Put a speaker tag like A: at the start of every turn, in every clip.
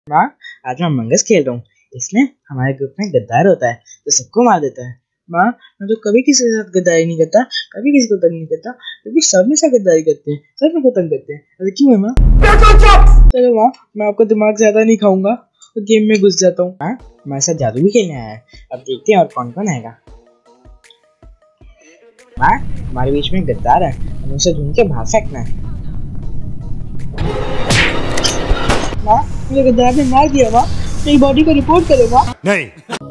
A: माँ, आज मैं मंगस खेल रहा हूँ। इसमें हमारे ग्रुप में गद्दार होता है तो सबको मार देता है। माँ, मैं तो कभी किसी के साथ गद्दारी नहीं करता, कभी किसी को तंग नहीं करता, क्योंकि सब मेरे साथ गद्दारी करते हैं, सब मेरे को तंग करते हैं। अरे क्यों है माँ? चलो माँ, मैं आपका दिमाग ज्यादा नहीं खाऊंगा तो गेम में घुस जाता हूँ। हाँ, हमारे साथ जादू भी खेलने आया है। अब देखते हैं और कौन कौन आएगा। माँ, हमारे बीच में गद्दार है, हमें उसे ढूंढ के बाहर फेंकना है। माँ, मुझे गद्दार ने मार दिया। माँ, मेरी बॉडी को रिपोर्ट करो। माँ
B: नहीं।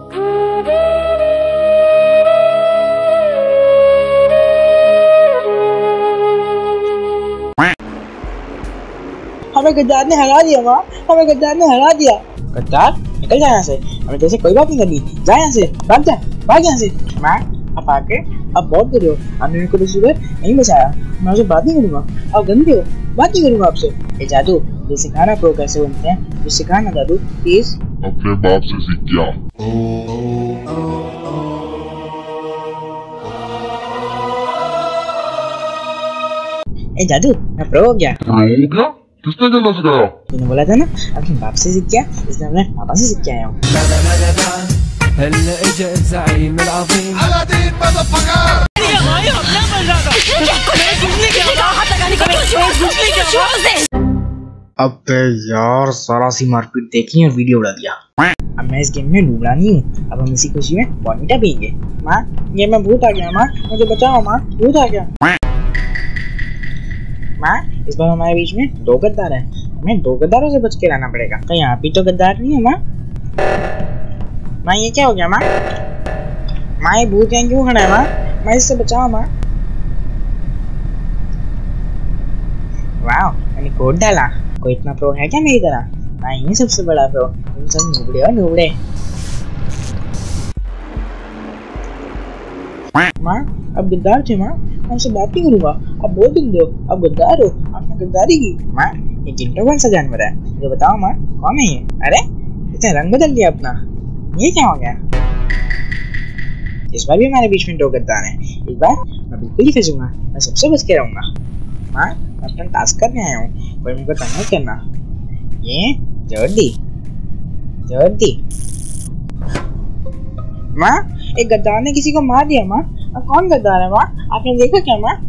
A: हमें गद्दार ने हरा दिया। माँ, हमें गद्दार ने हरा दिया। गद्दार, निकल जा यहाँ से, हमें जैसे कोई बात नहीं करनी। जा यहाँ से, भाग जा, भाग यहाँ से। माँ, आप आके अब बहुत बुरे हो, आपने मेरे को तो सुबह नहीं बचाया। मैं आपसे बात नहीं करूंगा, आप गंदे हो, बात नहीं करूंगा आपसे। ए जादू, ये सिखाना प्रो कैसे बनते हैं, ये सिखाना जादू प्लीज।
C: अपने बाप से सीख गया।
A: ए जादू, मैं प्रो हो गया।
C: प्रो हो गया? किसने कहना सिखाया?
A: तूने बोला था ना अपने बाप से सीख गया, इसलिए अपने पापा से सीख के आया हूँ।
D: هلا اجا الزعيم العظيم
A: अबे यार, सारा सी मारपीट देखी और वीडियो उड़ा दिया। अब मैं इस गेम में डूबना नहीं हूँ। अब हम इसी खुशी में बॉर्नविटा पियेंगे। माँ, ये मैं भूत आ गया। माँ, मुझे बचाओ। माँ, भूत आ गया। माँ, इस बार हमारे बीच में दो गद्दार हैं, हमें दो गद्दारों से बच के रहना पड़ेगा। कहीं आप ही तो गद्दार नहीं है? माँ, माँ ये क्या हो गया? माँ, माँ ये भूत यहाँ क्यों खड़ा है? माँ, इससे बचाओ। माँ, वाह, मैंने कोड डाला। कोई इतना प्रो है क्या मेरी तरह? मैं ही सबसे बड़ा प्रो, तुम सब नुबड़े हो नुबड़े। माँ, अब गद्दार थे। माँ, मैं उनसे बात नहीं करूंगा। अब बहुत दिन दो, अब गद्दार हो, आपने गद्दारी की। माँ, ये गिंटो कौन सा जानवर है? ये बताओ माँ, कौन है ये? अरे, इसने रंग बदल लिया अपना, ये क्या हो गया? इस बार भी हमारे बीच में दो गद्दार हैं। इस बार मैं बिल्कुल ही फंसूंगा, मैं सबसे बच के रहूंगा। माँ, मैं अपना टास्क करने आया हूँ, कोई मुझको तंग नहीं करना। ये जोर दी। माँ, एक गद्दार ने किसी को मार दिया। माँ, कौन गद्दार है? माँ, आपने देखा क्या? माँ,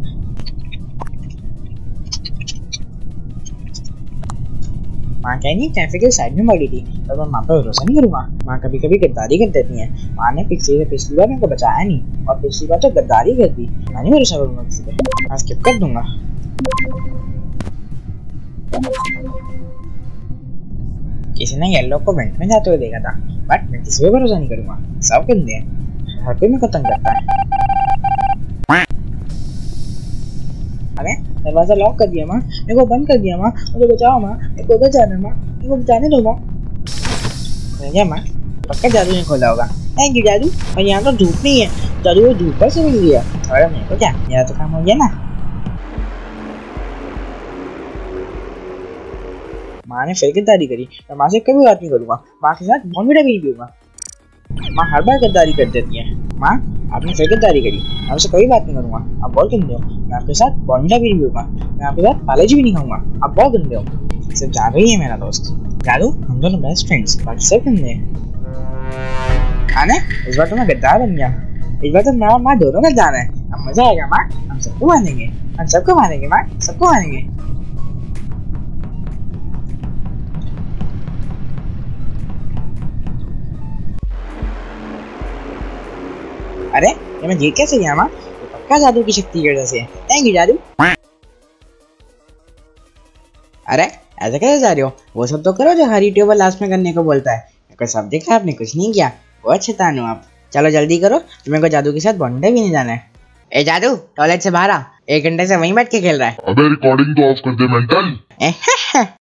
A: माँ कह नहीं ट्रैफिक के साइड में मरी थी, तो मैं माँ पर भरोसा नहीं करूँगा। माँ कभी कभी गद्दारी कर देती है। माँ ने पिछली बार मेरे को बचाया नहीं, और पिछली बार तो गद्दारी कर दी। मैं नहीं भरोसा करूँगा किसी पे, मैं स्किप कर दूंगा। किसी ने येलो को वेंट में जाते हुए देखा था, बट मैं किसी पे भरोसा नहीं करूँगा, सब गंदे हैं, हर कोई मेरे को तंग करता है। अरे, दरवाजा लॉक कर दिया। माँ, मेरे को बंद कर दिया। माँ, मुझे बचाओ। माँ, मेरे को उधर जाना है। माँ, मेरे को जाने दो। माँ, माँ, पक्का जादू ने खोला होगा। थैंक यू जादू। और यहाँ तो धूप नहीं है, जादू को धूप पर से मिल गया। और मेरे को क्या, मेरा तो काम हो गया ना। माँ ने फिर गद्दारी करी, मैं माँ से कभी बात नहीं करूँगा, माँ के साथ बॉर्नविटा भी नहीं पीऊंगा। माँ हर बार गद्दारी कर देती है। माँ, आपने फिर गद्दारी करी, मैं आपसे कभी बात नहीं करूँगा, आप बहुत गंदे हो। मैं आपके साथ बॉर्नविटा भी नहीं पीऊंगा, मैं आपके साथ पार्ले-जी भी नहीं खाऊंगा, आप बहुत गंदे हो। सिर्फ जादू ही है मेरा दोस्त। जादू, हम दोनों बेस्ट फ्रेंड्स, बाकी सब गंदे हैं। आने, इस बार तो मैं गद्दार बन गया। इस बार तो मैं और माँ दोनों गद्दार हैं। अब मजा आएगा। माँ, हम सबको मारेंगे, हम सबको मारेंगे। माँ, सबको मारेंगे। अरे, ये मैं जीत कैसे गया? माँ, ये पक्का जादू की शक्ति की वजह से है। थैंक यू जादू। अरे, ऐसे कैसे जा रहे हो? वो सब तो करो जो हर यूट्यूबर लास्ट में करने को बोलता है। मेरे को सब देखा, आपने कुछ नहीं किया, बहुत शैतान हो आप। चलो जल्दी करो, तुम्हें को जादू के साथ बॉर्नविटा भी नहीं जाना है। ए जादू, टॉयलेट से बाहर आ, 1 घंटे से वहीं बैठ के खेल रहा है।
C: अबे रिकॉर्डिंग तो ऑफ कर दे मेंटल।